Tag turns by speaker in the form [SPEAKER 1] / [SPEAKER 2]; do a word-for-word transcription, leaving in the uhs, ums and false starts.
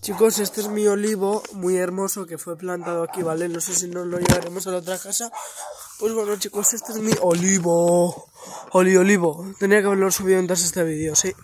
[SPEAKER 1] Chicos, este es mi olivo muy hermoso que fue plantado aquí, ¿vale? No sé si nos lo llevaremos a la otra casa. Pues bueno, chicos, este es mi olivo. Oli, olivo. Tenía que haberlo subido antes este vídeo, sí.